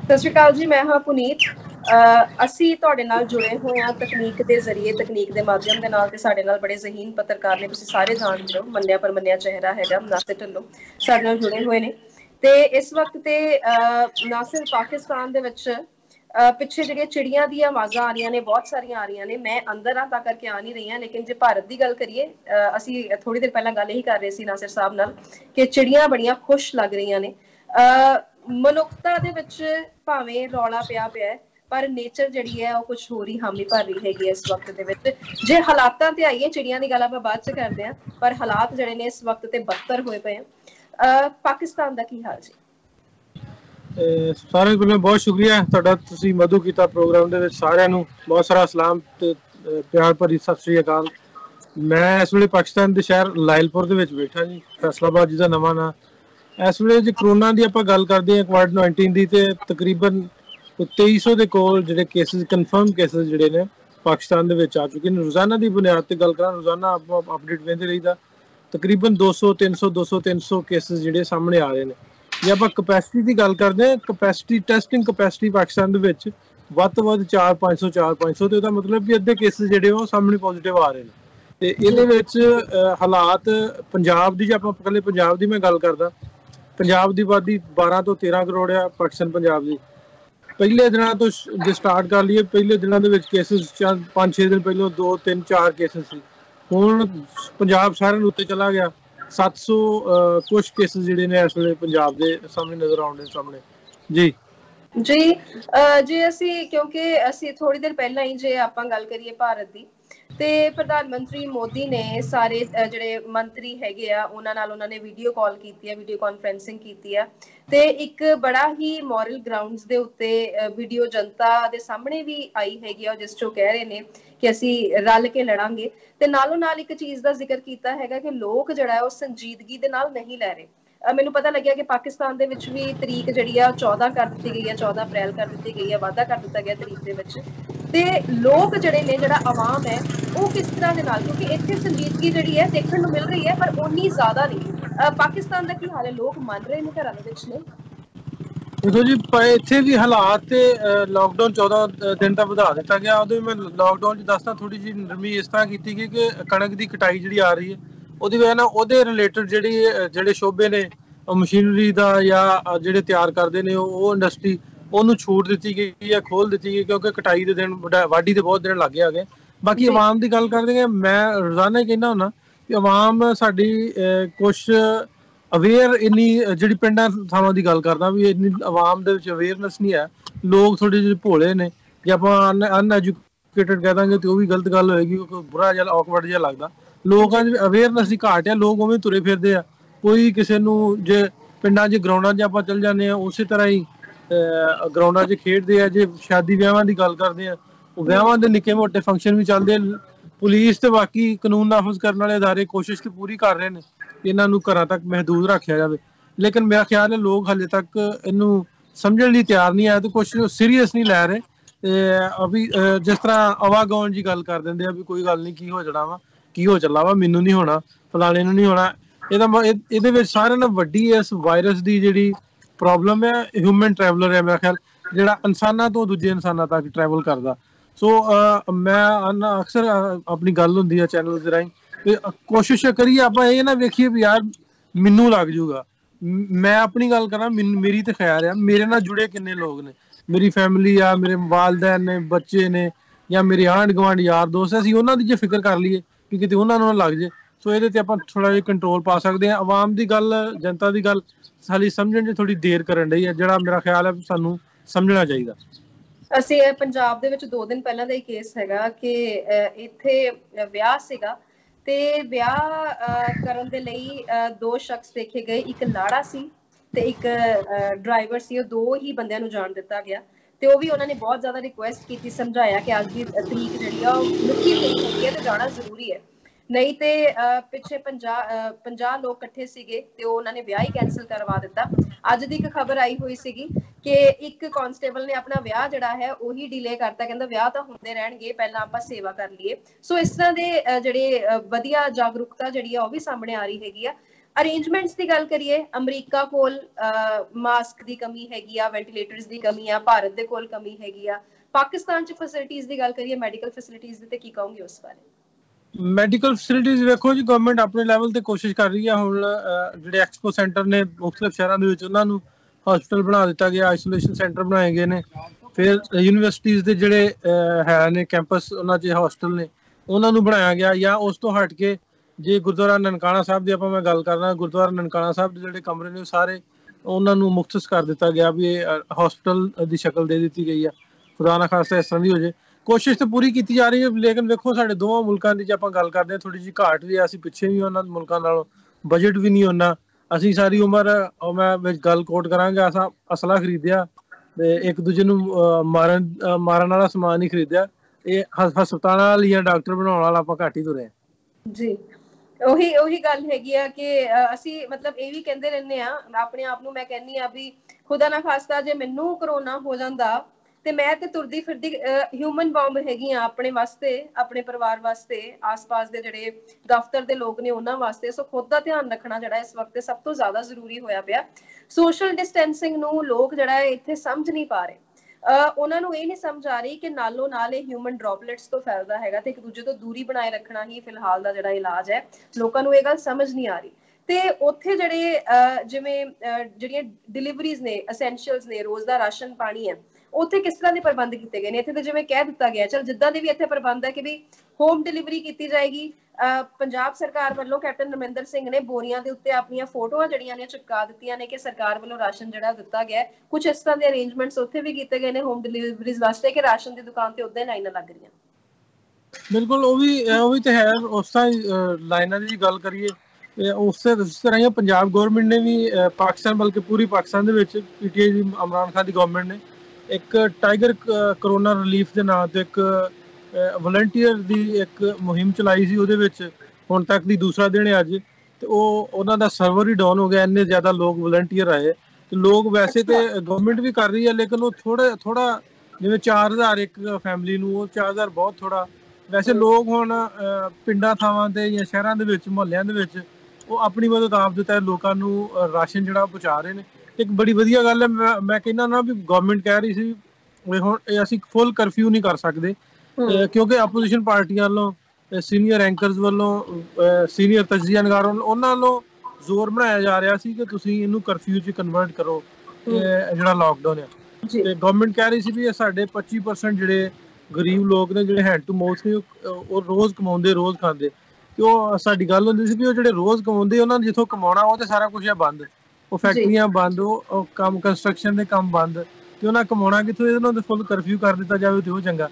ਸਤਿ ਸ਼੍ਰੀ ਅਕਾਲ ਜੀ, ਮੈਂ ਹਾਂ ਪੁਨੀਤ। ਅਸੀਂ ਤੁਹਾਡੇ ਨਾਲ ਜੁੜੇ ਹੋਏ ਹਾਂ ਤਕਨੀਕ ਦੇ ਜ਼ਰੀਏ, ਤਕਨੀਕ ਦੇ ਮਾਧਿਅਮ ਦੇ ਨਾਲ, ਤੇ ਸਾਡੇ ਨਾਲ ਬੜੇ ਜ਼ਹੀਨ ਪੱਤਰਕਾਰ ਨੇ, ਤੁਸੀਂ ਸਾਰੇ ਜਾਣਦੇ ਹੋ, ਮੰਨਿਆ ਪਰਮੰਨਿਆ ਚਿਹਰਾ ਹੈਗਾ ਨਾਸਿਰ ਢਿੱਲੋਂ, ਸਾਡੇ ਨਾਲ ਜੁੜੇ ਹੋਏ ਨੇ। ਤੇ ਇਸ ਵਕਤ ਤੇ ਨਾ ਸਿਰਫ ਪਾਕਿਸਤਾਨ ਦੇ ਵਿੱਚ ਪਿੱਛੇ ਜਿਹੜੀਆਂ ਚਿੜੀਆਂ ਦੀਆਂ ਆਵਾਜ਼ਾਂ ਆ ਰਹੀਆਂ ਨੇ, ਬਹੁਤ ਸਾਰੀਆਂ ਆ ਰਹੀਆਂ ਨੇ। ਮੈਂ ਅੰਦਰ ਆ ਤਾਂ ਕਰਕੇ ਆ ਨਹੀਂ ਰਹੀਆਂ, ਲੇਕਿਨ ਜੇ ਭਾਰਤ ਦੀ ਗੱਲ ਕਰੀਏ, ਅਸੀਂ ਥੋੜੀ ਦੇਰ ਪਹਿਲਾਂ ਗੱਲ ਇਹੀ ਕਰ ਰਹੇ ਸੀ ਨਾਸਿਰ ਸਾਹਿਬ ਨਾਲ ਕਿ ਚਿੜੀਆਂ ਬੜੀਆਂ ਖੁਸ਼ ਲੱਗ ਰਹੀਆਂ ਨੇ। ਮਨੁੱਖਤਾ ਦੇ ਵਿੱਚ ਭਾਵੇਂ ਰੌਲਾ ਪਿਆ ਹੈ, ਪਰ ਨੇਚਰ ਜਿਹੜੀ ਹੈ ਉਹ ਕੁਝ ਹੋਰ ਹੀ ਹਾਮੀ ਭਰ ਰਹੀ ਹੈਗੀ ਇਸ ਵਕਤ ਦੇ ਵਿੱਚ। ਜੇ ਹਾਲਾਤਾਂ ਤੇ ਆਈਏ, ਚਿੜੀਆਂ ਦੀ ਗੱਲ ਆਪਾਂ ਬਾਅਦ ਚ ਕਰਦੇ ਹਾਂ, ਪਰ ਹਾਲਾਤ ਜਿਹੜੇ ਨੇ ਇਸ ਵਕਤ ਤੇ ਬੱਤਰ ਹੋਏ ਪਏ ਆ। ਪਾਕਿਸਤਾਨ ਦਾ ਕੀ ਹਾਲ ਜੀ? ਸਾਰਿਆਂ ਕੋਲੋਂ ਬਹੁਤ ਸ਼ੁਕਰੀਆ ਤੁਹਾਡਾ, ਤੁਸੀਂ ਮਧੂ ਕੀਤਾ ਪ੍ਰੋਗਰਾਮ ਦੇ ਵਿੱਚ। ਸਾਰਿਆਂ ਨੂੰ ਬਹੁਤ ਸਾਰਾ ਸਲਾਮ ਤੇ ਪਿਆਰ ਭਰੀ ਸਤਿ ਸ੍ਰੀ ਅਕਾਲ। ਮੈਂ ਇਸ ਵੇਲੇ ਪਾਕਿਸਤਾਨ ਦੇ ਸ਼ਹਿਰ ਲਾਇਲਪੁਰ ਦੇ ਵਿੱਚ ਬੈਠਾ ਜੀ, ਫੈਸਲਾਬਾਦ ਜਿਹਦਾ ਨਵਾਂ ਨਾਂ। ਇਸ ਵੇਲੇ ਜੇ ਕਰੋਨਾ ਦੀ ਆਪਾਂ ਗੱਲ ਕਰਦੇ ਹਾਂ, ਕੋਵਿਡ-19 ਦੀ, ਤੇ ਤਕਰੀਬਨ 2300 ਦੇ ਕੋਲ ਜਿਹੜੇ ਕੇਸਿਸ, ਕਨਫਰਮ ਕੇਸਿਸ ਜਿਹੜੇ ਨੇ ਪਾਕਿਸਤਾਨ ਦੇ ਵਿੱਚ ਆ ਚੁੱਕੇ ਨੇ। ਰੋਜ਼ਾਨਾ ਦੀ ਬੁਨਿਆਦ ਤੇ ਗੱਲ ਕਰਾਂ, ਰੋਜ਼ਾਨਾ ਆਪਾਂ ਅਪਡੇਟ ਵੇਂਦੇ ਰਹੀਦਾ, ਤਕਰੀਬਨ 200-300 ਕੇਸਿਸ ਜਿਹੜੇ ਸਾਹਮਣੇ ਆ ਰਹੇ ਨੇ। ਜੇ ਆਪਾਂ ਕਪੈਸਿਟੀ ਦੀ ਗੱਲ ਕਰਦੇ ਹਾਂ, ਕਪੈਸਿਟੀ, ਟੈਸਟਿੰਗ ਕਪੈਸਿਟੀ ਪਾਕਿਸਤਾਨ ਦੇ ਵਿੱਚ ਵੱਧ ਤੋਂ ਵੱਧ 400-500 ਤੇ ਉਹਦਾ ਮਤਲਬ ਵੀ ਅੱਧੇ ਕੇਸਿਸ ਜਿਹੜੇ ਉਹ ਸਾਹਮਣੇ ਪੋਜ਼ਿਟਿਵ ਆ ਰਹੇ ਨੇ। ਤੇ ਇਹਦੇ ਵਿੱਚ ਹਾਲਾਤ ਪੰਜਾਬ ਦੀ, ਜੇ ਆਪਾਂ ਪਹਿਲੇ ਪੰਜਾਬ ਦੀ ਮੈਂ ਗੱਲ ਕਰਦਾ, ਪੰਜਾਬ ਦੀ ਆਬਾਦੀ 12 ਤੋਂ 13 ਕਰੋੜ ਆ ਪਾਕਿਸਤਾਨ ਪੰਜਾਬ ਦੀ। ਪਹਿਲੇ ਦਿਨਾਂ ਤੋਂ ਜੇ ਸਟਾਰਟ ਕਰ ਲਈਏ, ਪਹਿਲੇ ਦਿਨਾਂ ਦੇ ਵਿੱਚ ਕੇਸਿਸ 5-6 ਦਿਨ ਪਹਿਲਾਂ 2-3-4 ਕੇਸਿਸ ਸੀ। ਹੁਣ ਪੰਜਾਬ ਸਾਰਿਆਂ ਨੂੰ ਉੱਤੇ ਚਲਾ ਗਿਆ, 700 ਕੁਛ ਕੇਸਿਸ ਜਿਹੜੇ ਨੇ ਇਸ ਵੇਲੇ ਪੰਜਾਬ ਦੇ ਸਾਹਮਣੇ ਨਜ਼ਰ ਆਉਂਦੇ ਸਾਹਮਣੇ ਜੀ। ਜੀ ਅਸੀਂ, ਕਿਉਂਕਿ ਅਸੀਂ ਥੋੜੀ ਦੇਰ ਪਹਿਲਾਂ ਹੀ ਜੇ ਆਪਾਂ ਗੱਲ ਕਰੀਏ ਭਾਰਤ ਦੀ, ਤੇ ਪ੍ਰਧਾਨ ਮੰਤਰੀ ਮੋਦੀ ਨੇ ਸਾਰੇ ਜਿਹੜੇ ਮੰਤਰੀ ਹੈਗੇ ਆ ਉਹਨਾਂ ਨਾਲ ਉਹਨਾਂ ਨੇ ਵੀਡੀਓ ਕਾਲ ਕੀਤੀ ਹੈ, ਵੀਡੀਓ ਕਾਨਫਰੰਸਿੰਗ ਕੀਤੀ ਆ, ਤੇ ਇੱਕ ਬੜਾ ਹੀ ਮੋਰਲ ਗਰਾਊਂਡਸ ਦੇ ਉੱਤੇ ਵੀਡੀਓ ਜਨਤਾ ਦੇ ਸਾਹਮਣੇ ਵੀ ਆਈ ਹੈਗੀ ਆ, ਜਿਸ ਚੋਂ ਕਹਿ ਰਹੇ ਨੇ ਕਿ ਅਸੀਂ ਰਲ ਕੇ ਲੜਾਂਗੇ। ਤੇ ਨਾਲੋਂ ਨਾਲ ਇੱਕ ਚੀਜ਼ ਦਾ ਜ਼ਿਕਰ ਕੀਤਾ ਹੈਗਾ ਕਿ ਲੋਕ ਜਿਹੜਾ ਹੈ ਉਹ ਸੰਜੀਦਗੀ ਦੇ ਨਾਲ ਨਹੀਂ ਲੈ ਰਹੇ। ਮੈਨੂੰ ਪਤਾ ਲੱਗਿਆ ਕਿ ਪਾਕਿਸਤਾਨ ਦੇ ਵਿੱਚ ਵੀ ਤਰੀਕ ਜਿਹੜੀ ਆ 14 ਕਰ ਦਿੱਤੀ ਗਈ ਹੈ, 14 ਅਪ੍ਰੈਲ ਕਰ ਦਿੱਤੀ ਗਈ ਹੈ, ਵਾਧਾ ਕਰ ਦਿੱਤਾ ਗਿਆ ਤਰੀਕ ਦੇ ਵਿੱਚ। ਤੇ ਲੋਕ ਜਿਹੜੇ ਨੇ, ਜਿਹੜਾ ਆਵਾਮ ਹੈ, ਉਹ ਕਿਸ ਤਰ੍ਹਾਂ ਦੇ ਨਾਲ, ਕਿਉਂਕਿ ਇੱਥੇ ਸੰਜੀਦਗੀ ਜਿਹੜੀ ਹੈ ਦੇਖਣ ਨੂੰ ਮਿਲ ਰਹੀ ਹੈ, ਪਰ ਓਨੀ ਜ਼ਿਆਦਾ ਨਹੀਂ। ਪਾਕਿਸਤਾਨ ਦਾ ਕੀ ਹਾਲ ਹੈ? ਲੋਕ ਮੰਨ ਰਹੇ ਨੇ ਘਰਾਂ ਦੇ ਵਿੱਚ ਨੇ? ਦੇਖੋ ਜੀ, ਇੱਥੇ ਵੀ ਹਾਲਾਤ ਤੇ ਲਾਕਡਾਊਨ 14 ਦਿਨ ਤੱਕ ਵਧਾ ਦਿੱਤਾ ਗਿਆ। ਉਹਦੇ ਮੈਂ ਲਾਕਡਾਊਨ 'ਚ ਦੱਸਦਾ, ਥੋੜੀ ਜਿਹੀ ਨਰਮੀ ਇਸ ਤਰ੍ਹਾਂ ਕੀਤੀ ਗਈ ਕਿ ਕਣਕ ਦੀ ਕਟਾਈ ਜਿਹੜੀ ਆ ਰਹੀ ਹੈ, ਉਹਦੀ ਵਜ੍ਹਾ ਨਾਲ ਉਹਦੇ ਰਿਲੇਟਡ ਜਿਹੜੇ ਸ਼ੋਬੇ ਨੇ, ਮਸ਼ੀਨਰੀ ਦਾ ਜਾਂ ਜਿਹੜੇ ਤਿਆਰ ਕਰਦੇ ਨੇ ਉਹ ਇੰਡਸਟਰੀ, ਉਹਨੂੰ ਛੂਟ ਦਿੱਤੀ ਗਈ ਜਾਂ ਖੋਲ ਦਿੱਤੀ ਗਈ, ਕਿਉਂਕਿ ਕਟਾਈ ਦੇ ਦਿਨ, ਵਾਢੀ ਦੇ ਬਹੁਤ ਦਿਨ ਲੱਗ ਗਏ ਹੈਗੇ। ਬਾਕੀ ਆਵਾਮ ਦੀ ਗੱਲ ਕਰਦੇ ਹਾਂ, ਮੈਂ ਰੋਜ਼ਾਨਾ ਹੀ ਕਹਿੰਦਾ ਹੁੰਦਾ ਕਿ ਆਵਾਮ ਸਾਡੀ ਕੁਛ ਅਵੇਅਰ ਇੰਨੀ, ਜਿਹੜੀ ਪਿੰਡਾਂ ਥਾਵਾਂ ਦੀ ਗੱਲ ਕਰਦਾ, ਵੀ ਇੰਨੀ ਆਵਾਮ ਦੇ ਵਿੱਚ ਅਵੇਅਰਨੈਸ ਨਹੀਂ ਹੈ। ਲੋਕ ਥੋੜੇ ਜਿਹੇ ਭੋਲੇ ਨੇ, ਜੇ ਆਪਾਂ ਅਨਐਜੂਕੇਟਡ ਕਹਿ ਦਾਂਗੇ ਤੇ ਉਹ ਵੀ ਗਲਤ ਗੱਲ ਹੋਏਗੀ, ਕਿਉਂਕਿ ਬੁਰਾ ਜਿਹਾ, ਔਕਵਰਡ ਜਿਹਾ ਲੱਗਦਾ। ਲੋਕਾਂ ਦੀ ਅਵੇਅਰਨੈਸ ਦੀ ਘਾਟ ਹੈ, ਲੋਕ ਉਵੇਂ ਤੁਰੇ ਫਿਰਦੇ ਆ। ਕੋਈ ਕਿਸੇ ਨੂੰ, ਜੇ ਪਿੰਡਾਂ 'ਚ ਗਰਾਊਂਡਾਂ 'ਚ ਆਪਾਂ ਚੱਲ ਜਾਂਦੇ ਹਾਂ, ਉਸੇ ਤਰ੍ਹਾਂ ਹੀ ਗਰਾਊਂਡਾਂ 'ਚ ਖੇਡਦੇ ਆ। ਜੇ ਸ਼ਾਦੀ ਵਿਆਹਾਂ ਦੀ ਗੱਲ ਕਰਦੇ ਆ, ਉਹ ਵਿਆਹਾਂ ਦੇ ਨਿੱਕੇ ਮੋਟੇ ਫੰਕਸ਼ਨ ਵੀ ਚੱਲਦੇ। ਪੁਲਿਸ ਤੇ ਬਾਕੀ ਕਾਨੂੰਨ ਨਾਫਜ਼ ਕਰਨ ਵਾਲੇ ਅਦਾਰੇ ਕੋਸ਼ਿਸ਼ ਤੇ ਪੂਰੀ ਕਰ ਰਹੇ ਨੇ ਇਹਨਾਂ ਨੂੰ ਘਰਾਂ ਤੱਕ ਮਹਿਦੂਦ ਰੱਖਿਆ ਜਾਵੇ, ਲੇਕਿਨ ਮੇਰਾ ਖਿਆਲ ਹੈ ਲੋਕ ਹਾਲੇ ਤੱਕ ਇਹਨੂੰ ਸਮਝਣ ਲਈ ਤਿਆਰ ਨਹੀਂ ਆਏ ਤੇ ਕੁਛ ਸੀਰੀਅਸ ਨਹੀਂ ਲੈ ਰਹੇ। ਤੇ ਅਭੀ ਜਿਸ ਤਰ੍ਹਾਂ ਆਵਾਗਾਉਣ ਦੀ ਗੱਲ ਕਰ ਦਿੰਦੇ ਆ ਵੀ ਕੋਈ ਗੱਲ ਨਹੀਂ, ਕੀ ਹੋ ਜਾਣਾ ਵਾ, ਕੀ ਹੋ ਚੱਲਾ ਵਾ, ਮੈਨੂੰ ਨਹੀਂ ਹੋਣਾ, ਫਲਾਣੇ ਨੂੰ ਨਹੀਂ ਹੋਣਾ। ਇਹਦੇ ਵਿੱਚ ਸਾਰਿਆਂ ਨਾਲੋਂ ਵੱਡੀ ਇਸ ਵਾਇਰਸ ਦੀ ਜਿਹੜੀ ਪ੍ਰੋਬਲਮ ਹੈ, ਹਿਊਮਨ ਟਰੈਵਲਰ ਹੈ। ਮੇਰਾ ਖਿਆਲ ਜਿਹੜਾ ਇਨਸਾਨਾਂ ਤੋਂ ਦੂਜੇ ਇਨਸਾਨਾਂ ਤੱਕ ਟਰੈਵਲ ਕਰਦਾ। ਸੋ ਮੈਂ ਅਕਸਰ ਆਪਣੀ ਗੱਲ ਹੁੰਦੀ ਹੈ ਚੈਨਲ ਦੇ ਰਾਹੀਂ, ਕੋਸ਼ਿਸ਼ ਕਰੀਏ ਆਪਾਂ ਇਹ ਨਾ ਵੇਖੀਏ ਵੀ ਯਾਰ ਮੈਨੂੰ ਲੱਗ ਜੂਗਾ। ਮੈਂ ਆਪਣੀ ਗੱਲ ਕਰਾਂ, ਮੇਰੀ ਤੇ ਖੈਰ ਆ, ਮੇਰੇ ਨਾਲ ਜੁੜੇ ਕਿੰਨੇ ਲੋਕ ਨੇ, ਮੇਰੀ ਫੈਮਿਲੀ ਆ, ਮੇਰੇ ਵਾਲਦੈਨ ਨੇ, ਬੱਚੇ ਨੇ, ਜਾਂ ਮੇਰੇ ਆਂਢ ਗੁਆਂਢ ਯਾਰ ਦੋਸਤ, ਅਸੀਂ ਉਹਨਾਂ ਦੀ ਜੇ ਫਿਕਰ ਕਰ ਲਈਏ ਕਿ ਕਿਤੇ ਉਹਨਾਂ ਨੂੰ ਨਾ ਲੱਗ ਜੇ, ਸੋ ਇਹਦੇ ਤੇ ਆਪਾਂ ਥੋੜਾ ਜਿਹਾ ਕੰਟਰੋਲ ਪਾ ਸਕਦੇ ਹਾਂ। ਆਵਾਮ ਦੀ ਗੱਲ, ਜਨਤਾ ਦੀ ਗੱਲ ਸਾਡੀ ਸਮਝਣ 'ਚ ਥੋੜੀ ਦੇਰ ਕਰਨ ਡਈ ਹੈ, ਜਿਹੜਾ ਮੇਰਾ ਖਿਆਲ ਹੈ ਸਾਨੂੰ ਸਮਝਣਾ ਚਾਹੀਦਾ। ਅਸੀਂ ਪੰਜਾਬ ਦੇ ਵਿੱਚ 2 ਦਿਨ ਪਹਿਲਾਂ ਦਾ ਹੀ ਕੇਸ ਹੈਗਾ ਕਿ ਇੱਥੇ ਵਿਆਹ ਸੀਗਾ, ਤੇ ਵਿਆਹ ਕਰਨ ਦੇ ਲਈ 2 ਸ਼ਖਸ ਦੇਖੇ ਗਏ। ਇੱਕ ਲਾੜਾ ਸੀ ਤੇ ਇੱਕ ਡਰਾਈਵਰ ਸੀ। ਉਹ 2 ਹੀ ਬੰਦਿਆਂ ਨੂੰ ਜਾਣ ਦਿੱਤਾ ਗਿਆ, ਤੇ ਉਹ ਵੀ ਉਹਨਾਂ ਨੇ ਬਹੁਤ ਜ਼ਿਆਦਾ ਰਿਕੁਐਸਟ ਕੀਤੀ, ਸਮਝਾਇਆ ਕਿ ਅੱਜ ਦੀ ਤਰੀਕ ਜਿਹੜੀ ਆ ਉਹ ਮਿੱਠੀ ਤਰੀਕ ਹੈਗੀ ਹੈ ਤੇ ਜਾਣਾ ਜ਼ਰੂਰੀ ਹੈ, ਨਹੀਂ ਤੇ ਪਿੱਛੇ 50 ਲੋਕ ਇਕੱਠੇ ਸੀਗੇ ਤੇ ਉਹਨਾਂ ਨੇ ਵਿਆਹ ਹੀ ਕੈਂਸਲ ਕਰਵਾ ਦਿੱਤਾ। ਅੱਜ ਦੀ ਇੱਕ ਖਬਰ ਆਈ ਹੋਈ ਸੀਗੀ ਕਿ ਇੱਕ ਕਾਂਸਟੇਬਲ ਨੇ ਆਪਣਾ ਵਿਆਹ ਜਿਹੜਾ ਹੈ ਉਹੀ ਡਿਲੇ ਕਰਤਾ, ਕਹਿੰਦਾ ਵਿਆਹ ਤਾਂ ਹੁੰਦੇ ਰਹਿਣਗੇ, ਪਹਿਲਾਂ ਆਪਾਂ ਸੇਵਾ ਕਰ ਲਈਏ। ਸੋ ਇਸ ਤਰ੍ਹਾਂ ਦੇ ਜਿਹੜੇ ਵਧੀਆ ਜਾਗਰੂਕਤਾ ਜਿਹੜੀ ਆ ਉਹ ਵੀ ਸਾਹਮਣੇ ਆ ਰਹੀ ਹੈਗੀ ਆ। ਅਰੇਂਜਮੈਂਟਸ ਦੀ ਗੱਲ ਕਰੀਏ, ਅਮਰੀਕਾ ਕੋਲ ਮਾਸਕ ਦੀ ਕਮੀ ਹੈਗੀ ਆ, ਵੈਂਟੀਲੇਟਰਸ ਦੀ ਕਮੀ ਆ, ਭਾਰਤ ਦੇ ਕੋਲ ਕਮੀ ਹੈਗੀ ਆ। ਪਾਕਿਸਤਾਨ ਚ ਫੈਸਿਲਿਟੀਜ਼ ਦੀ ਗੱਲ ਕਰੀਏ, ਮੈਡੀਕਲ ਫੈਸਿਲਿਟੀਜ਼ ਦੀ, ਤੇ ਕੀ ਕਹੋਗੇ ਉਸ ਬਾਰੇ? ਮੈਡੀਕਲ ਫੈਸਿਲਿਟੀਜ਼ ਵੇਖੋ ਜੀ, ਗਵਰਨਮੈਂਟ ਆਪਣੇ ਲੈਵਲ ਤੇ ਕੋਸ਼ਿਸ਼ ਕਰ ਰਹੀ ਹੈ। ਹੁਣ ਜਿਹੜੇ ਐਕਸਪੋ ਸੈਂਟਰ ਨੇ ਮੁਖਤਲਿਫ ਸ਼ਹਿਰਾਂ ਦੇ ਵਿੱਚ, ਉਹਨਾਂ ਨੂੰ ਹਸਪੀਟਲ ਬਣਾ ਦਿੱਤਾ ਗਿਆ, ਆਈਸੋਲੇਸ਼ਨ ਸੈਂਟਰ ਬਣਾਏ ਗਏ ਨੇ। ਫਿਰ ਯੂਨੀਵਰਸਿਟੀਜ਼ ਦੇ ਜਿਹੜੇ ਹੈ ਨੇ ਕੈਂਪਸ, ਉਹਨਾਂ 'ਚ ਹੌਸਟਲ ਨੇ, ਉਹਨਾਂ ਨੂੰ ਬਣਾਇਆ ਗਿਆ। ਜਾਂ ਉਸ ਤੋਂ ਹਟ ਕੇ ਜੇ ਗੁਰਦੁਆਰਾ ਨਨਕਾਣਾ ਸਾਹਿਬ ਦੀ ਮੈਂ ਗੱਲ ਕਰਦਾ, ਗੁਰਦੁਆਰਾ ਨਨਕਾਣਾ ਸਾਹਿਬ ਦੇ ਜਿਹੜੇ ਕਮਰੇ ਨੇ ਸਾਰੇ ਉਹਨਾਂ ਨੂੰ ਮੁਖਤਸ ਕਰ ਦਿੱਤਾ ਗਿਆ ਵੀ ਇਹ ਹਸਪੀਟਲ ਦੀ ਸ਼ਕਲ ਦੇ ਦਿੱਤੀ ਗਈ ਆ। ਖੁਦਾ ਨਾ ਖਾਸਤਾ ਇਸ ਤਰ੍ਹਾਂ ਦੀ ਹੋ ਜੇ। ਕੋਸ਼ਿਸ਼ ਤਾਂ ਪੂਰੀ ਕੀਤੀ ਜਾ ਰਹੀ ਹੈ, ਲੇਕਿਨ ਵੇਖੋ ਸਾਡੇ ਦੋਵਾਂ ਮੁਲਕਾਂ ਦੀ ਜੇ ਆਪਾਂ ਗੱਲ ਕਰਦੇ ਹਾਂ, ਥੋੜੀ ਜਿਹੀ ਘਾਟ ਵੀ ਆ। ਅਸੀਂ ਪਿੱਛੇ ਵੀ ਉਹਨਾਂ ਮੁਲਕਾਂ ਨਾਲੋਂ, ਬਜਟ ਵੀ ਨਹੀਂ ਉਹਨਾਂ। ਅਸੀਂ ਸਾਰੀ ਉਮਰ, ਮੈਂ ਵਿੱਚ ਗੱਲ ਕੋਟ ਕਰਾਂਗਾ, ਅਸਲਾ ਖਰੀਦਿਆ ਤੇ ਇੱਕ ਦੂਜੇ ਨੂੰ ਮਾਰਨ ਵਾਲਾ ਸਮਾਨ ਹੀ ਖਰੀਦਿਆ। ਇਹ ਹਸਪਤਾਲਾਂ ਵਾਲੀ ਜਾਂ ਡਾਕਟਰ ਬਣਾਉਣ ਵਾਲਾ ਆਪਾਂ ਘੱਟ ਹੀ ਤੁਰੇ ਜੀ। ਉਹੀ ਗੱਲ ਹੈਗੀ ਆ ਕਿ ਅਸੀਂ ਮਤਲਬ ਇਹ ਵੀ ਕਹਿੰਦੇ ਰਹਿੰਦੇ ਆ ਆਪਣੇ ਆਪ ਨੂੰ। ਮੈਂ ਕਹਿੰਦੀ ਆ ਵੀ ਖੁਦਾ ਨਾ ਖਾਸਤਾ ਜੇ ਮੈਨੂੰ ਕਰੋਨਾ ਹੋ ਜਾਂਦਾ ਤੇ ਮੈਂ ਤੇ ਤੁਰਦੀ ਫਿਰਦੀ ਹਿਊਮਨ ਬੰਬ ਹੈਗੀ ਆ ਆਪਣੇ ਵਾਸਤੇ, ਆਪਣੇ ਪਰਿਵਾਰ ਵਾਸਤੇ, ਆਸ-ਪਾਸ ਦੇ ਜਿਹੜੇ ਦਫ਼ਤਰ ਦੇ ਲੋਕ ਨੇ ਉਹਨਾਂ ਵਾਸਤੇ। ਸੋ ਖੁਦ ਦਾ ਧਿਆਨ ਰੱਖਣਾ ਜਿਹੜਾ ਇਸ ਵਕਤ ਸਭ ਤੋਂ ਜ਼ਿਆਦਾ ਜ਼ਰੂਰੀ ਹੋਇਆ ਪਿਆ। ਸੋਸ਼ਲ ਡਿਸਟੈਂਸਿੰਗ ਨੂੰ ਲੋਕ ਜਿਹੜਾ ਹੈ ਇੱਥੇ ਸਮਝ ਨਹੀਂ ਪਾ ਰਹੇ। ਉਹਨਾਂ ਨੂੰ ਇਹ ਨਹੀਂ ਸਮਝ ਆ ਰਹੀ ਕਿ ਨਾਲੋਂ ਨਾਲ ਇਹ ਹਿਊਮਨ ਡ੍ਰੌਪਲੇਟਸ ਤੋਂ ਫੈਲਦਾ ਹੈਗਾ ਤੇ ਇੱਕ ਦੂਜੇ ਤੋਂ ਦੂਰੀ ਬਣਾਏ ਰੱਖਣਾ ਹੀ ਫਿਲਹਾਲ ਦਾ ਜਿਹੜਾ ਇਲਾਜ ਹੈ। ਲੋਕਾਂ ਨੂੰ ਇਹ ਗੱਲ ਸਮਝ ਨਹੀਂ ਆ ਰਹੀ। ਤੇ ਉੱਥੇ ਜਿਹੜੇ ਜਿਵੇਂ ਜਿਹੜੀਆਂ ਡਿਲੀਵਰੀਜ਼ ਨੇ, ਅਸੈਂਸ਼ੀਅਲਸ ਨੇ, ਰੋਜ਼ ਦਾ ਰਾਸ਼ਨ ਪਾਣੀ ਹੈ, ਉੱਥੇ ਕਿਸ ਤਰ੍ਹਾਂ ਦੇ ਪ੍ਰਬੰਧ ਕੀਤੇ ਗਏ ਨੇ? ਇੱਥੇ ਤਾਂ ਜਿਵੇਂ ਕਹਿ ਦਿੱਤਾ ਗਿਆ, ਚਲ ਜਿੱਦਾਂ ਦੇ ਵੀ ਇੱਥੇ ਪ੍ਰਬੰਧ ਹੈ ਕਿ ਵੀ ਹੋਮ ਡਿਲੀਵਰੀ ਕੀਤੀ ਜਾਏਗੀ। ਪੰਜਾਬ ਸਰਕਾਰ ਵੱਲੋਂ ਕੈਪਟਨ ਅਮਰਿੰਦਰ ਸਿੰਘ ਨੇ ਬੋਰੀਆਂ ਦੇ ਉੱਤੇ ਆਪਣੀਆਂ ਫੋਟੋਆਂ ਜਿਹੜੀਆਂ ਨੇ ਚਿਪਕਾ ਦਿੱਤੀਆਂ ਨੇ ਕਿ ਸਰਕਾਰ ਵੱਲੋਂ ਰਾਸ਼ਨ ਜਿਹੜਾ ਦਿੱਤਾ ਗਿਆ। ਕੁਝ ਇਸ ਤਰ੍ਹਾਂ ਦੇ ਅਰੇਂਜਮੈਂਟਸ ਉੱਥੇ ਵੀ ਕੀਤੇ ਗਏ ਨੇ ਹੋਮ ਡਿਲੀਵਰੀਜ਼ ਵਾਸਤੇ ਕਿ ਰਾਸ਼ਨ ਦੀ ਦੁਕਾਨ ਤੇ ਉੱਦਾਂ ਹੀ ਲਾਈਨਾਂ ਲੱਗ ਰਹੀਆਂ। ਬਿਲਕੁਲ, ਉਹ ਵੀ ਤੇ ਹੈ। ਉਸ ਤਰ੍ਹਾਂ ਲਾਈਨਾਂ ਦੀ ਗੱਲ ਕਰੀਏ, ਉਸ ਤਰ੍ਹਾਂ ਹੀ ਪੰਜਾਬ ਗੌਰਮੈਂਟ ਨੇ ਵੀ ਪਾਕਿਸਤਾਨ, ਬਲਕਿ ਪੂਰੀ ਪਾਕਿਸਤਾਨ ਦੇ ਵਿੱਚ ਪੀਟੀਆਈ ਦੀ, ਇਮਰਾਨ ਖਾਨ ਦੀ ਗਵਰਨਮੈਂਟ ਨੇ ਇੱਕ ਟਾਈਗਰ ਕਰੋਨਾ ਰਿਲੀਫ ਦੇ ਨਾਂ ਤੇ ਇੱਕ ਵਲੰਟੀਅਰ ਦੀ ਇੱਕ ਮੁਹਿੰਮ ਚਲਾਈ ਸੀ। ਉਹਦੇ ਵਿੱਚ ਹੁਣ ਤੱਕ ਦੀ ਦੂਸਰਾ ਦਿਨ ਹੈ ਅੱਜ, ਤੇ ਉਹਨਾਂ ਦਾ ਸਰਵਰ ਹੀ ਡਾਊਨ ਹੋ ਗਿਆ। ਇੰਨੇ ਜ਼ਿਆਦਾ ਲੋਕ ਵਲੰਟੀਅਰ ਆਏ। ਤੇ ਲੋਕ ਵੈਸੇ ਤੇ ਗਵਰਨਮੈਂਟ ਵੀ ਕਰ ਰਹੀ ਹੈ, ਲੇਕਿਨ ਉਹ ਥੋੜਾ ਜਿਵੇਂ 4000 ਇੱਕ ਫੈਮਿਲੀ ਨੂੰ, ਉਹ 4000 ਬਹੁਤ ਥੋੜਾ। ਵੈਸੇ ਲੋਕ ਹੁਣ ਪਿੰਡਾਂ ਥਾਵਾਂ ਤੇ ਜਾਂ ਸ਼ਹਿਰਾਂ ਦੇ ਵਿੱਚ, ਮੁਹੱਲਿਆਂ ਦੇ ਵਿੱਚ, ਉਹ ਆਪਣੀ ਮਦਦ ਆਪ ਦੇ ਤਹਿਤ ਲੋਕਾਂ ਨੂੰ ਰਾਸ਼ਨ ਜਿਹੜਾ ਪਹੁੰਚਾ ਰਹੇ ਨੇ। ਇੱਕ ਬੜੀ ਵਧੀਆ ਗੱਲ ਹੈ। ਮੈਂ ਕਹਿੰਦਾ ਨਾ ਵੀ ਗਵਰਨਮੈਂਟ ਕਹਿ ਰਹੀ ਸੀ ਹੁਣ ਅਸੀਂ ਫੁੱਲ ਕਰਫਿਊ ਨਹੀਂ ਕਰ ਸਕਦੇ, ਕਿਉਂਕਿ ਆਪੋਜੀਸ਼ਨ ਪਾਰਟੀਆਂ ਵੱਲੋਂ, ਸੀਨੀਅਰ ਐਂਕਰਸ ਵੱਲੋਂ, ਸੀਨੀਅਰ ਤਜਜ਼ੀਆ ਨਿਗਾਰ ਉਹਨਾਂ ਵੱਲੋਂ ਜ਼ੋਰ ਬਣਾਇਆ ਜਾ ਰਿਹਾ ਸੀ ਕਿ ਤੁਸੀਂ ਇਹਨੂੰ ਕਰਫਿਊ 'ਚ ਕਨਵਰਟ ਕਰੋ, ਜਿਹੜਾ ਲਾਕਡਾਊਨ ਹੈ। ਤੇ ਗਵਰਨਮੈਂਟ ਕਹਿ ਰਹੀ ਸੀ ਵੀ ਇਹ ਸਾਡੇ 25% ਜਿਹੜੇ ਗਰੀਬ ਲੋਕ ਨੇ, ਜਿਹੜੇ ਹੈਂਡ ਟੂ ਮਾਊਥ ਨੇ, ਉਹ ਰੋਜ਼ ਕਮਾਉਂਦੇ, ਰੋਜ਼ ਖਾਂਦੇ। ਤੇ ਉਹ ਸਾਡੀ ਗੱਲ ਹੁੰਦੀ ਸੀ ਵੀ ਉਹ ਜਿਹੜੇ ਰੋਜ਼ ਕਮਾਉਂਦੇ, ਉਹਨਾਂ ਨੇ ਜਿੱਥੋਂ ਕਮਾਉਣਾ ਉਹ ਤੇ ਸਾਰਾ ਕੁਝ ਹੈ ਬੰਦ। ਉਹ ਫੈਕਟਰੀਆਂ ਬੰਦ, ਉਹ ਕੰਮ, ਕੰਸਟਰਕਸ਼ਨ ਦੇ ਕੰਮ ਬੰਦ, ਤੇ ਉਹਨਾਂ ਕਮਾਉਣਾ ਕਿੱਥੋਂ? ਇਹਦੇ ਨਾਲ ਫੁੱਲ ਕਰਫਿਊ ਕਰ ਦਿੱਤਾ ਜਾਵੇ ਤੇ ਉਹ ਚੰਗਾ।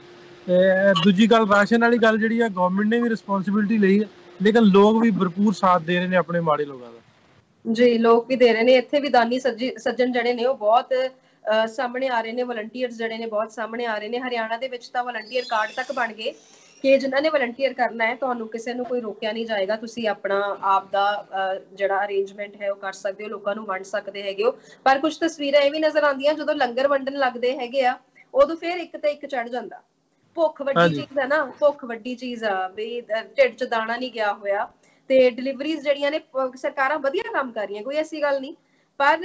ਦੂਜੀ ਗੱਲ, ਰਾਸ਼ਨ ਵਾਲੀ ਗੱਲ ਜਿਹੜੀ ਹੈ, ਗਵਰਨਮੈਂਟ ਨੇ ਵੀ ਰਿਸਪੌਂਸਿਬਿਲਿਟੀ ਲਈ ਹੈ, ਲੇਕਿਨ ਲੋਕ ਵੀ ਭਰਪੂਰ ਸਾਥ ਦੇ ਰਹੇ ਨੇ ਆਪਣੇ ਮਾੜੇ ਲੋਕਾਂ ਦਾ। ਜੀ, ਲੋਕ ਵੀ ਦੇ ਰਹੇ ਨੇ। ਇੱਥੇ ਵੀ ਦਾਨੀ ਸੱਜਣ ਜਿਹੜੇ ਨੇ ਉਹ ਬਹੁਤ ਸਾਹਮਣੇ ਆ ਰਹੇ ਨੇ। ਵਲੰਟੀਅਰਸ ਜਿਹੜੇ ਨੇ ਬਹੁਤ ਸਾਹਮਣੇ ਆ ਰਹੇ ਨੇ। ਹਰਿਆਣਾ ਦੇ ਵਿੱਚ ਤਾਂ ਵਲੰਟੀਅਰ ਕਾਰਡ ਤੱਕ ਬਣ ਗਏ ਕਿ ਜਿਨ੍ਹਾਂ ਨੇ ਵਲੰਟੀਅਰ ਕਰਨਾ ਹੈ, ਤੁਹਾਨੂੰ ਕਿਸੇ ਨੂੰ ਕੋਈ ਰੋਕਿਆ ਨਹੀਂ ਜਾਏਗਾ। ਤੁਸੀਂ ਆਪਣਾ ਆਪ ਦਾ ਜਿਹੜਾ ਅਰੇਂਜਮੈਂਟ ਹੈ ਉਹ ਕਰ ਸਕਦੇ ਹੋ, ਲੋਕਾਂ ਨੂੰ ਵੰਡ ਸਕਦੇ ਹੈਗੇ ਹੋ। ਪਰ ਕੁਝ ਤਸਵੀਰਾਂ ਇਹ ਵੀ ਨਜ਼ਰ ਆਉਂਦੀਆਂ, ਜਦੋਂ ਲੰਗਰ ਵੰਡਣ ਲੱਗਦੇ ਹੈਗੇ ਆ, ਉਦੋਂ ਫਿਰ ਇੱਕ ਤੇ ਇੱਕ ਚੜ ਜਾਂਦਾ। ਭੁੱਖ ਵੱਡੀ ਚੀਜ਼ ਹੈ ਨਾ, ਭੁੱਖ ਵੱਡੀ ਚੀਜ਼ ਆ ਵੀ ਢਿੱਡ 'ਚ ਦਾਣਾ ਨਹੀਂ ਗਿਆ ਹੋਇਆ। ਤੇ ਡਿਲੀਵਰੀਜ਼ ਜਿਹੜੀਆਂ ਨੇ, ਸਰਕਾਰਾਂ ਵਧੀਆ ਕੰਮ ਕਰ ਰਹੀਆਂ, ਕੋਈ ਐਸੀ ਗੱਲ ਨਹੀਂ, ਪਰ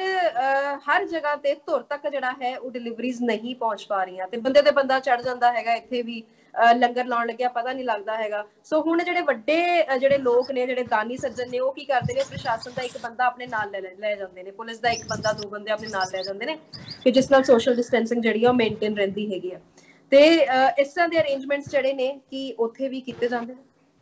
ਹਰ ਜਗ੍ਹਾ ਤੇ ਧੁਰ ਤੱਕ ਜਿਹੜਾ ਹੈ ਉਹ ਡਿਲੀਵਰੀਜ਼ ਨਹੀਂ ਪਹੁੰਚ ਪਾ ਰਹੀਆਂ ਤੇ ਬੰਦੇ ਤੇ ਬੰਦਾ ਚੜ ਜਾਂਦਾ ਹੈਗਾ। ਇੱਥੇ ਵੀ ਲੰਗਰ ਲਾਉਣ ਲੱਗਿਆ ਪਤਾ ਨਹੀਂ ਲੱਗਦਾ ਹੈਗਾ। ਸੋ ਹੁਣ ਜਿਹੜੇ ਵੱਡੇ ਜਿਹੜੇ ਲੋਕ ਨੇ, ਜਿਹੜੇ ਦਾਨੀ ਸੱਜਣ ਨੇ, ਉਹ ਕੀ ਕਰਦੇ ਨੇ? ਪ੍ਰਸ਼ਾਸਨ ਦਾ ਇੱਕ ਬੰਦਾ ਆਪਣੇ ਨਾਲ ਲੈ ਜਾਂਦੇ ਨੇ, ਪੁਲਿਸ ਦਾ ਇੱਕ ਬੰਦਾ, 2 ਬੰਦੇ ਆਪਣੇ ਨਾਲ ਲੈ ਜਾਂਦੇ ਨੇ ਕਿ ਜਿਸ ਨਾਲ ਸੋਸ਼ਲ ਡਿਸਟੈਂਸਿੰਗ ਜਿਹੜੀ ਆ ਉਹ ਮੇਨਟੇਨ ਰਹਿੰਦੀ ਹੈਗੀ ਆ। ਤੇ ਇਸ ਤਰ੍ਹਾਂ ਦੇ ਅਰੇਂਜਮੈਂਟਸ ਜਿਹੜੇ ਨੇ ਕੀ ਉੱਥੇ ਵੀ ਕੀਤੇ ਜਾਂਦੇ ਨੇ?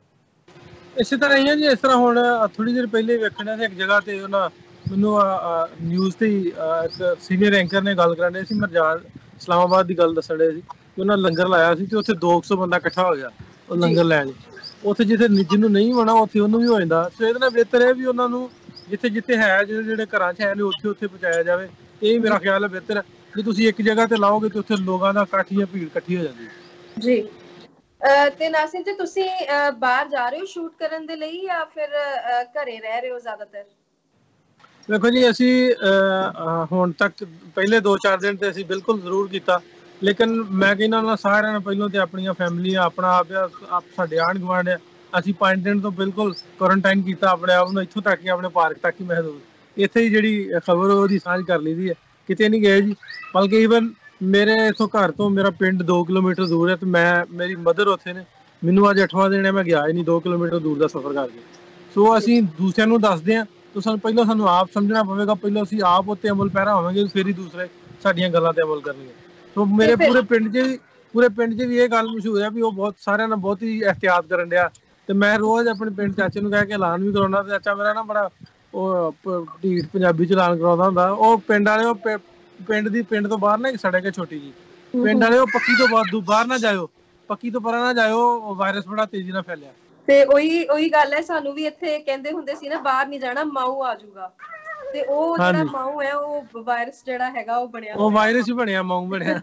ਇਸੇ ਤਰ੍ਹਾਂ ਹੀ ਹੈ ਜੀ। ਇਸ ਤਰ੍ਹਾਂ ਹੁਣ ਥੋੜੀ ਦੇਰ ਪਹਿਲੇ ਵੇਖਣਾ ਸੀ ਇੱਕ ਜਗ੍ਹਾ ਤੇ, ਉਹਨਾਂ ਮੈਨੂੰ ਨਿਊਜ਼ ਤੇ ਇੱਕ ਸੀਨੀਅਰ ਐਂਕਰ ਨੇ ਗੱਲ ਕਰਨ ਰਹੇ ਸੀ, ਮਰਜਾਲ ਇਸਲਾਮਾਬਾਦ ਦੀ ਗੱਲ ਦੱਸਣ ਰਹੇ ਸੀ ਕਿ ਉਹਨਾਂ ਲੰਗਰ ਲਾਇਆ ਸੀ ਤੇ ਉੱਥੇ 200 ਬੰਦਾ ਇਕੱਠਾ ਹੋ ਗਿਆ ਉਹ ਲੰਗਰ ਲੈਣ। ਉੱਥੇ ਜਿੱਥੇ ਜਿਹਨੂੰ ਨਹੀਂ ਹੋਣਾ ਉੱਥੇ ਉਹਨੂੰ ਵੀ ਹੋ ਜਾਂਦਾ। ਸੋ ਇਹਦੇ ਨਾਲ ਬਿਹਤਰ ਹੈ ਵੀ ਉਹਨਾਂ ਨੂੰ ਜਿੱਥੇ ਹੈ, ਜਿਹੜੇ ਘਰਾਂ 'ਚ ਹੈ ਨੇ, ਉੱਥੇ ਪਹੁੰਚਾਇਆ ਜਾਵੇ। ਇਹ ਮੇਰਾ ਖਿਆਲ ਹੈ ਬਿਹਤਰ ਹੈ। ਜੇ ਤੁਸੀਂ ਇੱਕ ਜਗ੍ਹਾ ਤੇ ਲਾਓਗੇ ਤੇ ਉੱਥੇ ਲੋਕਾਂ ਦਾ ਇਕੱਠ ਜਾਂ ਭੀੜ ਇਕੱਠੀ ਹੋ ਜਾਂਦੀ ਹੈ। ਜੀ। ਤੇ ਨਾਸਿਰ ਜੀ, ਤੁਸੀਂ ਬਾਹਰ ਜਾ ਰਹੇ ਹੋ ਸ਼ੂਟ ਕਰਨ ਦੇ ਲਈ ਜਾਂ ਫਿਰ ਘਰੇ ਰਹਿ ਰਹੇ ਹੋ ਜ਼ਿਆਦਾਤਰ? ਦੇਖੋ ਜੀ, ਅਸੀਂ ਹੁਣ ਤੱਕ ਪਹਿਲੇ 2-4 ਦਿਨ ਤੇ ਅਸੀਂ ਬਿਲਕੁਲ ਜ਼ਰੂਰ ਕੀਤਾ, ਲੇਕਿਨ ਮੈਂ ਕਹਿੰਦਾ ਉਹਨਾਂ ਸਾਰਿਆਂ ਨੂੰ ਪਹਿਲਾਂ ਤੇ ਆਪਣੀਆਂ ਫੈਮਲੀਆਂ, ਆਪਣਾ ਆਪ ਸਾਡੇ ਆਂਢ ਗੁਆਂਢ ਅਸੀਂ 5 ਦਿਨ ਤੋਂ ਬਿਲਕੁਲ ਕੁਆਰੰਟਾਈਨ ਕੀਤਾ ਆਪਣੇ ਆਪ ਨੂੰ, ਇੱਥੋਂ ਤੱਕ ਹੀ ਆਪਣੇ ਪਾਰਕ ਤੱਕ ਹੀ ਮਹਿਦੂਦ। ਇੱਥੇ ਹੀ ਜਿਹੜੀ ਖਬਰ ਉਹਦੀ ਸਾਂਝ ਕਰ ਲਈ ਦੀ ਹੈ, ਕਿਤੇ ਨਹੀਂ ਗਏ ਜੀ। ਬਲਕਿ ਈਵਨ ਮੇਰੇ ਇੱਥੋਂ ਘਰ ਤੋਂ ਮੇਰਾ ਪਿੰਡ 2 ਕਿਲੋਮੀਟਰ ਦੂਰ ਹੈ, ਤੇ ਮੇਰੀ ਮਦਰ ਉੱਥੇ ਨੇ, ਮੈਨੂੰ ਅੱਜ 8ਵਾਂ ਦਿਨ ਹੈ, ਮੈਂ ਗਿਆ ਹੀ ਨਹੀਂ 2 ਕਿਲੋਮੀਟਰ ਦੂਰ ਦਾ ਸਫ਼ਰ ਕਰਕੇ। ਸੋ ਅਸੀਂ ਦੂਸਰਿਆਂ ਨੂੰ ਦੱਸਦੇ ਹਾਂ ਤਾਂ ਸਾਨੂੰ ਆਪ ਸਮਝਣਾ ਪਵੇਗਾ, ਪਹਿਲਾਂ ਅਸੀਂ ਆਪ ਉੱਤੇ ਅਮਲ ਪੈਰਾ ਹੋਵਾਂਗੇ, ਫਿਰ ਹੀ ਦੂਸਰੇ ਸਾਡੀਆਂ ਗੱਲਾਂ ਤੇ ਅਮਲ ਕਰਨਗੇ। ਸੋ ਮੇਰੇ ਪੂਰੇ ਪਿੰਡ 'ਚ ਵੀ ਇਹ ਗੱਲ ਮਸ਼ਹੂਰ ਹੈ ਵੀ ਉਹ ਬਹੁਤ ਸਾਰਿਆਂ ਨਾਲ ਬਹੁਤ ਹੀ ਇਹਤਿਆਤ ਕਰਨ ਡਿਆ। ਤੇ ਮੈਂ ਰੋਜ਼ ਆਪਣੇ ਪਿੰਡ ਚਾਚੇ ਨੂੰ ਕਹਿ ਕੇ ਐਲਾਨ ਵੀ ਕਰਾਉਣਾ, ਤੇ ਚਾਚਾ ਮੇਰਾ ਨਾ ਬੜਾ ਉਹ ਢੀਠ ਪੰਜਾਬੀ ਚ ਐਲਾਨ ਕਰਾਉਂਦਾ ਹੁੰਦਾ। ਉਹ ਪਿੰਡ ਵਾਲੇ ਉਹ ਪਿੰਡ ਤੋਂ ਬਾਹਰ ਨਾ ਇੱਕ ਸੜਕ ਹੈ ਛੋਟੀ ਜੀ, ਪਿੰਡ ਵਾਲੇ ਉਹ ਪੱਕੀ ਤੋਂ ਬਾਹਰ ਨਾ ਜਾਇਓ, ਪੱਕੀ ਤੋਂ ਪਰਾਂ ਨਾ ਜਾਇਓ, ਵਾਇਰਸ ਬੜਾ ਤੇਜ਼ੀ ਨਾਲ ਫੈਲਿਆ। ਤੇ ਉਹੀ ਗੱਲ ਹੈ, ਸਾਨੂੰ ਵੀ ਇੱਥੇ ਕਹਿੰਦੇ ਹੁੰਦੇ ਸੀ ਨਾ, ਬਾਹਰ ਨਹੀਂ ਜਾਣਾ ਮਾਊ ਆ ਜਾਊਗਾ। ਤੇ ਉਹ ਜਿਹੜਾ ਮਾਊ ਹੈ, ਉਹ ਵਾਇਰਸ ਜਿਹੜਾ ਹੈਗਾ ਉਹ ਬਣਿਆ, ਉਹ ਵਾਇਰਸ ਹੀ ਬਣਿਆ, ਮਾਊ ਬਣਿਆ।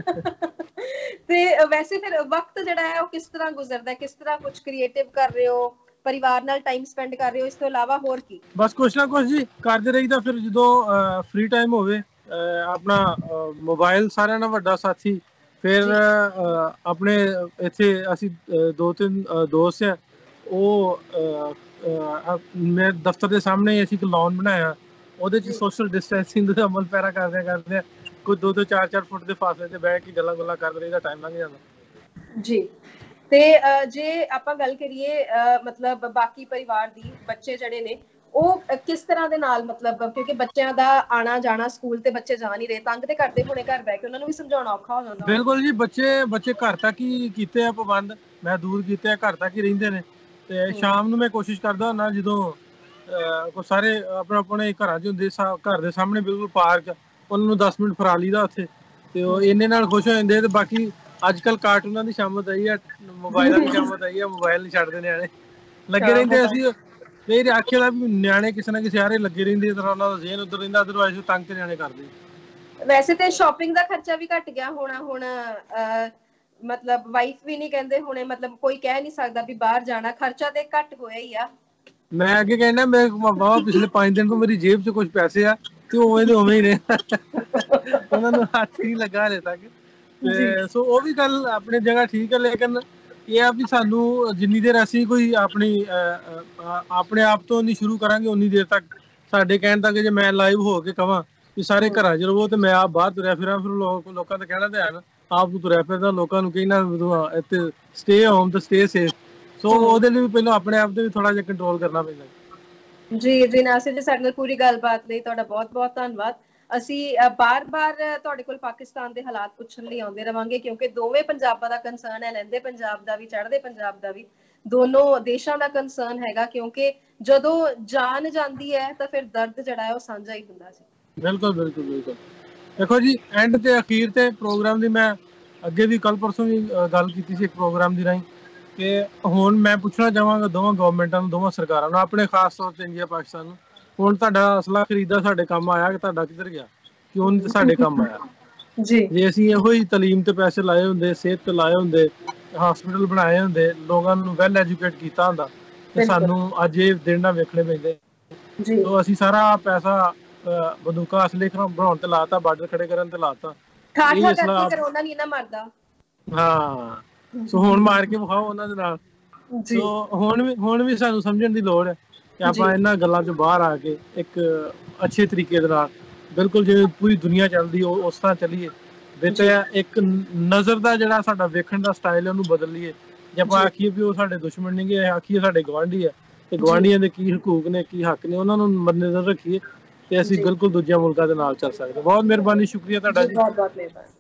ਤੇ ਵੈਸੇ ਫਿਰ ਵਕਤ ਜਿਹੜਾ ਹੈ ਉਹ ਕਿਸ ਤਰ੍ਹਾਂ ਗੁਜ਼ਰਦਾ ਹੈ, ਕਿਸ ਤਰ੍ਹਾਂ ਕੁਝ ਕ੍ਰੀਏਟਿਵ ਕਰ ਰਹੇ ਹੋ, ਪਰਿਵਾਰ ਨਾਲ ਟਾਈਮ ਸਪੈਂਡ ਕਰ ਰਹੇ ਹੋ, ਇਸ ਤੋਂ ਇਲਾਵਾ ਹੋਰ ਕੀ? ਬਸ ਕੁਛ ਨਾ ਕੁਛ ਜੀ ਕਰਦੇ ਰਹੀਦਾ। ਫਿਰ ਜਦੋਂ ਫ੍ਰੀ ਟਾਈਮ ਹੋਵੇ, ਆਪਣਾ ਮੋਬਾਈਲ ਸਾਰਿਆਂ ਨਾਲ ਵੱਡਾ ਸਾਥੀ। ਫਿਰ ਆਪਣੇ ਇੱਥੇ ਅਸੀਂ 2-3 ਦੋਸਤ ਆ, ਉਹ ਮੇਰੇ ਦਫ਼ਤਰ ਦੇ ਸਾਹਮਣੇ ਅਸੀਂ ਇੱਕ ਲੌਨ ਬਣਾਇਆ, ਉਹਦੇ 'ਚ ਸੋਸ਼ਲ ਡਿਸਟੈਂਸਿੰਗ ਦਾ ਅਮਲ ਪੈਰਾ ਕਰਦੇ ਕੋਈ 2-2 4-4 ਫੁੱਟ ਦੇ ਫਾਸਲੇ ਤੇ ਬਹਿ ਕੇ ਗੱਲਾਂ ਕਰਦੇ ਰਹੀਦਾ, ਟਾਈਮ ਲੰਘ ਜਾਂਦਾ ਜੀ। ਤੇ ਜੇ ਆਪਾਂ ਗੱਲ ਕਰੀਏ ਮਤਲਬ ਬਾਕੀ ਪਰਿਵਾਰ ਦੀ, ਬੱਚੇ ਜਿਹੜੇ ਨੇ ਉਹ ਕਿਸ ਤਰ੍ਹਾਂ ਦੇ ਨਾਲ, ਮਤਲਬ ਕਿਉਂਕਿ ਬੱਚਿਆਂ ਦਾ ਆਣਾ ਜਾਣਾ ਸਕੂਲ ਤੇ ਬੱਚੇ ਜਾ ਨਹੀਂ ਰਹੇ, ਤੰਗ ਤੇ ਕਰਦੇ ਹੋਣੇ ਘਰ ਬਹਿ ਕੇ, ਉਹਨਾਂ ਨੂੰ ਵੀ ਸਮਝਾਉਣਾ ਔਖਾ ਹੋ ਜਾਂਦਾ। ਬਿਲਕੁਲ ਜੀ, ਬੱਚੇ ਘਰ ਤੱਕ ਹੀ ਕੀਤੇ ਆ ਪਾਬੰਦ, ਮੈਂ ਦੂਰ ਕੀਤੇ ਆ, ਘਰ ਤੱਕ ਹੀ ਰਹਿੰਦੇ ਨੇ। ਤੇ ਸ਼ਾਮ ਨੂੰ ਮੈਂ ਕੋਸ਼ਿਸ਼ ਕਰਦਾ ਹੁੰਦਾ, ਜਦੋਂ ਸਾਰੇ ਆਪਣੇ ਘਰਾਂ 'ਚ ਹੁੰਦੇ, ਘਰ ਦੇ ਸਾਹਮਣੇ ਬਿਲਕੁਲ ਪਾਰਕ, ਉਹਨਾਂ ਨੂੰ 10 ਮਿੰਟ ਫਰਾ ਲਈਦਾ ਉੱਥੇ, ਤੇ ਉਹ ਇੰਨੇ ਨਾਲ ਖੁਸ਼ ਹੋ ਜਾਂਦੇ। ਤੇ ਬਾਕੀ ਅੱਜ ਕੱਲ ਕਾਰਟੂਨਾਂ ਦੀ ਸ਼ਾਮਤ ਆਈ ਹੈ, ਮੋਬਾਈਲਾਂ ਦੀ ਸ਼ਾਮਤ ਆਈ ਹੈ, ਮੋਬਾਈਲ ਨਹੀਂ ਛੱਡਦੇ ਨਿਆਣੇ, ਲੱਗੇ ਰਹਿੰਦੇ। ਅਸੀਂ ਇਹ ਆਖਿਆ ਦਾ ਵੀ ਨਿਆਣੇ ਕਿਸੇ ਨਾ ਕਿਸੇ ਆਰੇ ਲੱਗੇ ਰਹਿੰਦੇ, ਤਾਂ ਉਹਨਾਂ ਦਾ ਜ਼ੇਨ ਉੱਧਰ ਰਹਿੰਦਾ, ਅਦਰਵਾਈਜ਼ ਤੰਗ ਤੇ ਨਿਆਣੇ ਕਰਦੇ। ਵੈਸੇ ਤੇ ਸ਼ਾਪਿੰਗ ਦਾ ਖਰਚਾ ਵੀ ਘਟ ਗਿਆ ਹੋਣਾ ਹੁਣ, ਮਤਲਬ ਵਾਈਫ ਵੀ ਨਹੀਂ ਕਹਿੰਦੇ ਹੋਣੇ, ਮਤਲਬ ਕੋਈ ਕਹਿ ਨਹੀਂ ਸਕਦਾ ਵੀ ਬਾਹਰ ਜਾਣਾ, ਖਰਚਾ ਤੇ ਘਟ ਹੋਇਆ ਹੀ ਆ। ਮੈਂ ਅੱਗੇ ਕਹਿੰਦਾ, ਮੈਂ ਬਾਬਾ ਪਿਛਲੇ 5 ਦਿਨ ਤੋਂ ਮੇਰੀ ਜੇਬ 'ਚ ਕੁਝ ਪੈਸੇ ਆ, ਤੇ ਉਵੇਂ ਦੇ ਉਵੇਂ ਹੀ ਨੇ, ਉਹਨਾਂ ਨੂੰ ਹੱਥ ਨਹੀਂ ਲੱਗਾ ਹਲੇ ਤੱਕ। ਤੇ ਸੋ ਉਹ ਵੀ ਗੱਲ ਆਪਣੀ ਜਗ੍ਹਾ ਠੀਕ ਹੈ, ਲੇਕਿਨ ਇਹ ਆ ਵੀ ਸਾਨੂੰ ਜਿੰਨੀ ਦੇਰ ਅਸੀਂ ਕੋਈ ਆਪਣੇ ਆਪ ਤੋਂ ਨਹੀਂ ਸ਼ੁਰੂ ਕਰਾਂਗੇ, ਉਨੀ ਦੇਰ ਤੱਕ ਸਾਡੇ ਕਹਿਣ ਤੱਕ, ਜੇ ਮੈਂ ਲਾਈਵ ਹੋ ਕੇ ਕਵਾਂ ਵੀ ਸਾਰੇ ਘਰਾਂ 'ਚ ਰਹੋ, ਤੇ ਮੈਂ ਆਪ ਬਾਹਰ ਤੁਰਿਆ ਫਿਰਾਂ, ਫਿਰ ਲੋਕਾਂ ਦਾ ਕਹਿਣਾ ਤਾਂ ਹੈ ਨਾ, ਆਪ ਨੂੰ ਤੁਰਿਆ ਫਿਰਦਾ, ਲੋਕਾਂ ਨੂੰ ਕਹਿਣਾ ਇੱਥੇ ਸਟੇ ਹੋਮ ਤੇ ਸਟੇ ਸੇਫ। ਸੋ ਉਹਦੇ ਲਈ ਵੀ ਪਹਿਲਾਂ ਆਪਣੇ ਆਪ ਤੇ ਵੀ ਥੋੜਾ ਜਿਹਾ ਕੰਟਰੋਲ ਕਰਨਾ ਪੈਂਦਾ। ਜੀ ਨਾਸਿਰ ਜੀ, ਸਾਡੇ ਨਾਲ ਪੂਰੀ ਗੱਲਬਾਤ ਲਈ ਤੁਹਾਡਾ ਬਹੁਤ ਬਹੁਤ ਧੰਨਵਾਦ। ਅਸੀਂ ਬਾਰ-ਬਾਰ ਤੁਹਾਡੇ ਕੋਲ ਪਾਕਿਸਤਾਨ ਦੇ ਹਾਲਾਤ ਪੁੱਛਣ ਲਈ ਆਉਂਦੇ ਰਵਾਂਗੇ, ਕਿਉਂਕਿ ਦੋਵੇਂ ਪੰਜਾਬਾਂ ਦਾ ਕੰਸਰਨ ਹੈ, ਲਹਿੰਦੇ ਪੰਜਾਬ ਦਾ ਵੀ, ਚੜ੍ਹਦੇ ਪੰਜਾਬ ਦਾ ਵੀ, ਦੋਨੋਂ ਦੇਸ਼ਾਂ ਦਾ ਕੰਸਰਨ ਹੈਗਾ, ਕਿਉਂਕਿ ਜਦੋਂ ਜਾਨ ਜਾਂਦੀ ਹੈ ਤਾਂ ਫਿਰ ਦਰਦ ਜਿਹੜਾ ਹੈ ਉਹ ਸਾਂਝਾ ਹੀ ਹੁੰਦਾ ਸੀ। ਬਿਲਕੁਲ। ਦੇਖੋ ਜੀ, ਐਂਡ ਤੇ ਅਖੀਰ ਤੇ ਪ੍ਰੋਗਰਾਮ ਦੀ ਮੈਂ ਅੱਗੇ ਵੀ ਕੱਲ ਪਰਸੋਂ ਵੀ ਗੱਲ ਕੀਤੀ ਸੀ ਇੱਕ ਪ੍ਰੋਗਰਾਮ ਦੀ ਰਾਹੀਂ, ਕਿ ਹੁਣ ਮੈਂ ਪੁੱਛਣਾ ਚਾਹਾਂਗਾ ਦੋਵਾਂ ਗਵਰਨਮੈਂਟਾਂ ਨੂੰ, ਦੋਵਾਂ ਸਰਕਾਰਾਂ ਨੂੰ, ਆਪਣੇ ਖਾਸ ਤੌਰ ਤੇ ਇੰਡੀਆ ਪਾਕਿਸਤਾਨ ਨੂੰ, ਹੁਣ ਤੁਹਾਡਾ ਅਸਲਾ ਖਰੀਦਾ ਸਾਡੇ ਕੰਮ ਆਇਆ ਕਿ ਤੁਹਾਡਾ ਕਿੱਧਰ ਗਿਆ? ਕਿਉਂ ਨਹੀਂ ਸਾਡੇ ਕੰਮ ਆਇਆ? ਜੇ ਅਸੀਂ ਇਹੋ ਹੀ ਤਾਲੀਮ ਤੇ ਪੈਸੇ ਲਾਏ ਹੁੰਦੇ, ਸਿਹਤ ਤੇ ਲਾਏ ਹੁੰਦੇ, ਹਸਪੀਟਲ ਬਣਾਏ ਹੁੰਦੇ, ਲੋਕਾਂ ਨੂੰ ਵੈਲ ਐਜੂਕੇਟ ਕੀਤਾ ਹੁੰਦਾ, ਤੇ ਸਾਨੂੰ ਅੱਜ ਇਹ ਦਿਨ ਨਾ ਵੇਖਣੇ ਪੈਂਦੇ। ਸੋ ਅਸੀਂ ਸਾਰਾ ਪੈਸਾ ਬੰਦੂਕਾਂ ਅਸਲੇ ਬਣਾਉਣ ਤੇ ਲਾਤਾ, ਬਾਰਡਰ ਖੜੇ ਕਰਨ ਤੇ ਲਾਤਾ। ਕਰੋਨਾ ਨਹੀਂ ਨਾ ਮਰਦਾ। ਹਾਂ, ਸੋ ਹੁਣ ਮਾਰ ਕੇ ਵਿਖਾਓ ਉਹਨਾਂ ਦੇ ਨਾਲ। ਸੋ ਹੁਣ ਵੀ ਸਾਨੂੰ ਸਮਝਣ ਦੀ ਲੋੜ ਹੈ ਕਿ ਆਪਾਂ ਇਹਨਾਂ ਗੱਲਾਂ ਚੋਂ ਬਾਹਰ ਆ ਕੇ ਇੱਕ ਅੱਛੇ ਤਰੀਕੇ ਦੇ ਨਾਲ, ਬਿਲਕੁਲ ਜਿਵੇਂ ਪੂਰੀ ਦੁਨੀਆ ਚੱਲਦੀ ਉਸ ਤਰ੍ਹਾਂ ਚੱਲੀਏ। ਵਿੱਚ ਇੱਕ ਨਜ਼ਰ ਦਾ ਜਿਹੜਾ ਸਾਡਾ ਵੇਖਣ ਦਾ ਸਟਾਈਲ ਹੈ ਉਹਨੂੰ ਬਦਲ ਲਈਏ। ਜੇ ਆਪਾਂ ਆਖੀਏ ਵੀ ਉਹ ਸਾਡੇ ਦੁਸ਼ਮਣ ਨਹੀਂ ਗੇ, ਆਖੀਏ ਸਾਡੇ ਗੁਆਂਢੀ ਹੈ, ਤੇ ਗੁਆਂਢੀਆਂ ਦੇ ਕੀ ਹਕੂਕ ਨੇ, ਕੀ ਹੱਕ ਨੇ, ਉਹਨਾਂ ਨੂੰ ਮੱਦੇਨਜ਼ਰ ਰੱਖੀਏ, ਤੇ ਅਸੀਂ ਬਿਲਕੁਲ ਦੂਜਿਆਂ ਮੁਲਕਾਂ ਦੇ ਨਾਲ ਚੱਲ ਸਕਦੇ। ਬਹੁਤ ਮਿਹਰਬਾਨੀ, ਸ਼ੁਕਰੀਆ ਤੁਹਾਡਾ ਜੀ।